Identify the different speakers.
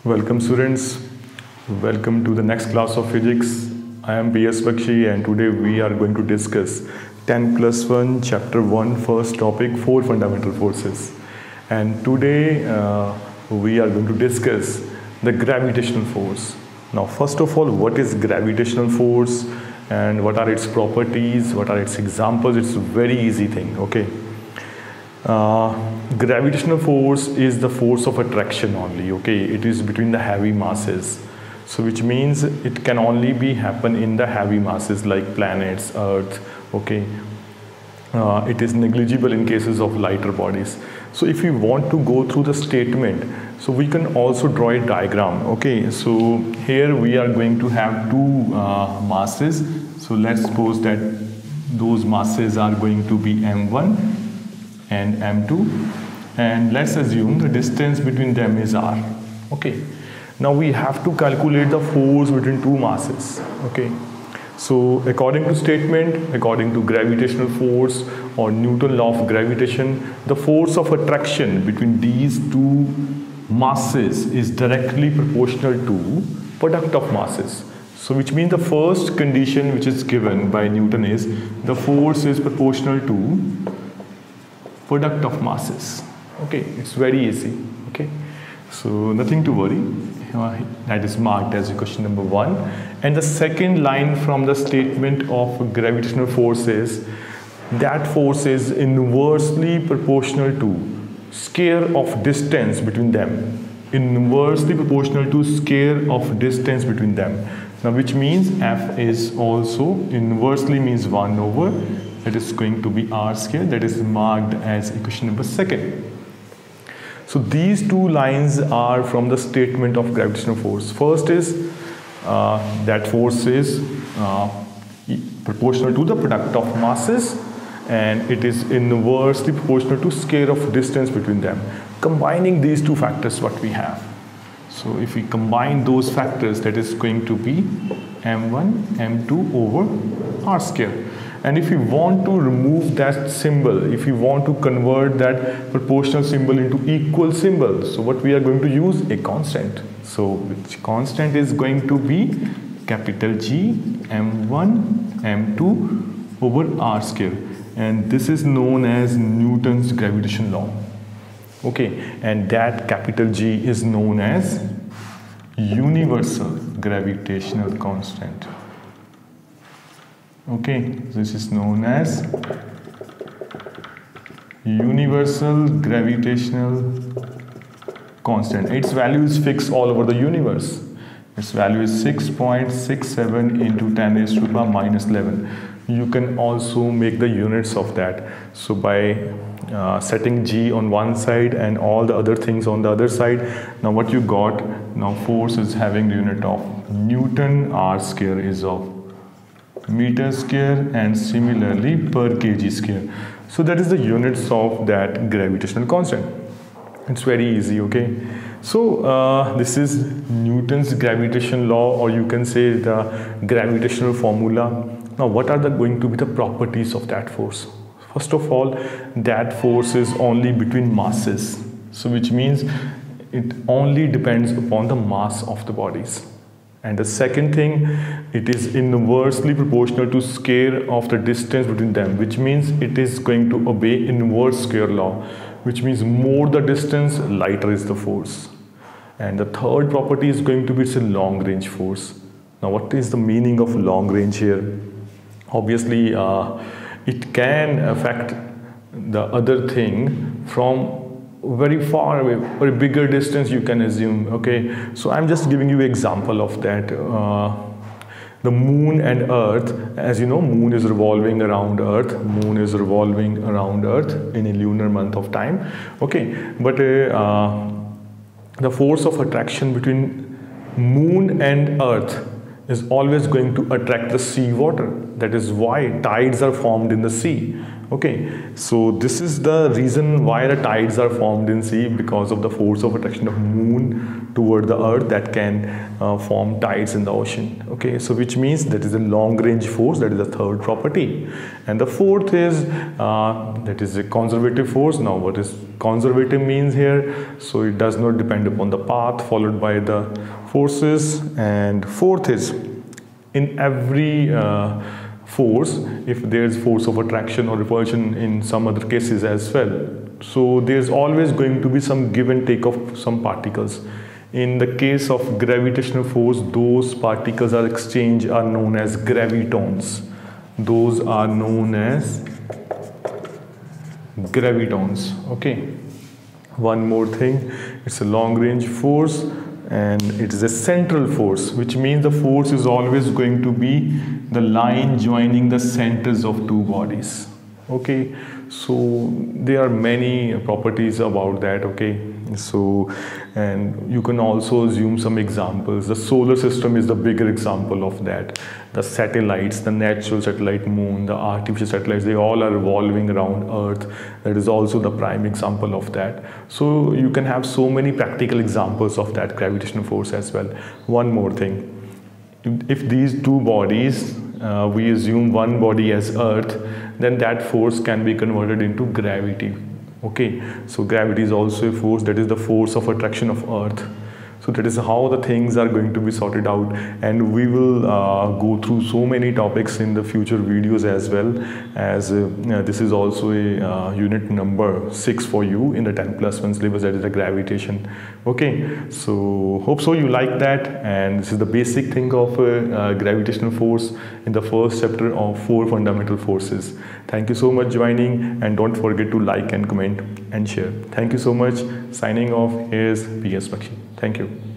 Speaker 1: Welcome students, welcome to the next class of physics. I am PS Bakshi and today we are going to discuss 10 plus 1 chapter 1 first topic 4 fundamental forces. And today we are going to discuss the gravitational force. Now first of all, what is gravitational force and what are its properties, what are its examples? It's a very easy thing, okay? Gravitational force is the force of attraction only, okay? It is between the heavy masses, so which means it can only be happen in the heavy masses like planets, earth, okay? It is negligible in cases of lighter bodies. So if we want to go through the statement, so we can also draw a diagram, okay? So here we are going to have two masses. So let's suppose that those masses are going to be m1 and m2, and let's assume the distance between them is r, okay? Now we have to calculate the force between two masses, okay? So according to statement, according to gravitational force or Newton's law of gravitation, the force of attraction between these two masses is directly proportional to product of masses. So which means the first condition which is given by Newton is the force is proportional to product of masses, okay? It's very easy, okay? So nothing to worry. That is marked as question number 1. And the second line from the statement of gravitational force is that force is inversely proportional to square of distance between them. Inversely proportional to square of distance between them. Now which means F is also inversely means 1 over, that is going to be r square, that is marked as equation number 2. So these two lines are from the statement of gravitational force. First is that force is proportional to the product of masses, and it is inversely proportional to square of distance between them. Combining these two factors, what we have. So if we combine those factors, that is going to be m1, m2 over r square. And if we want to remove that symbol, if we want to convert that proportional symbol into equal symbol, so what we are going to use? A constant. So which constant is going to be capital G m1 m2 over r square, and this is known as Newton's gravitation law, okay? And that capital G is known as universal gravitational constant. Okay, this is known as universal gravitational constant. Its value is fixed all over the universe. Its value is 6.67 into 10 raised to the power minus 11. You can also make the units of that. So by setting G on one side and all the other things on the other side, now what you got, now force is having the unit of Newton, r square is of meter square, and similarly per kg square. So that is the units of that gravitational constant. It's very easy, okay? So this is Newton's gravitation law, or you can say the gravitational formula. Now what are going to be the properties of that force? First of all, that force is only between masses, so which means it only depends upon the mass of the bodies. And the second thing, it is inversely proportional to square of the distance between them, which means it is going to obey inverse square law, which means more the distance, lighter is the force. And the third property is going to be it's a long range force. Now what is the meaning of long range here? Obviously it can affect the other thing from very far away, or a bigger distance you can assume, okay? So I'm just giving you an example of that. The moon and earth, as you know, moon is revolving around earth, moon is revolving around earth in a lunar month of time, okay? But the force of attraction between moon and earth is always going to attract the sea water. That is why tides are formed in the sea, Okay, so this is the reason why the tides are formed in sea, because of the force of attraction of moon toward the earth that can form tides in the ocean. Okay, so which means that is a long range force, that is the third property. And the fourth is that is a conservative force. Now what is conservative means here? So it does not depend upon the path followed by the forces. And fourth is, in every force, if there's force of attraction or repulsion in some other cases as well, so there's always going to be some give and take of some particles. In the case of gravitational force, those particles are exchanged are known as gravitons. Those are known as gravitons. Okay, one more thing, it's a long range force and it is a central force, which means the force is always going to be the line joining the centers of two bodies. Okay, so there are many properties about that. Okay, so and you can also assume some examples. The solar system is the bigger example of that. The satellites, the natural satellite moon, the artificial satellites, they all are revolving around earth. That is also the prime example of that. So you can have so many practical examples of that gravitational force as well. One more thing, if these two bodies, we assume one body as earth, then that force can be converted into gravity. Okay, so gravity is also a force, that is the force of attraction of earth. So that is how the things are going to be sorted out, and we will go through so many topics in the future videos as well, as this is also a unit number 6 for you in the 10+1 syllabus, that is the gravitation. Okay, so hope so you like that, and this is the basic thing of gravitational force in the first chapter of 4 fundamental forces. Thank you so much joining, and don't forget to like and comment and share. Thank you so much. Signing off, here's PS Bakshi. Thank you.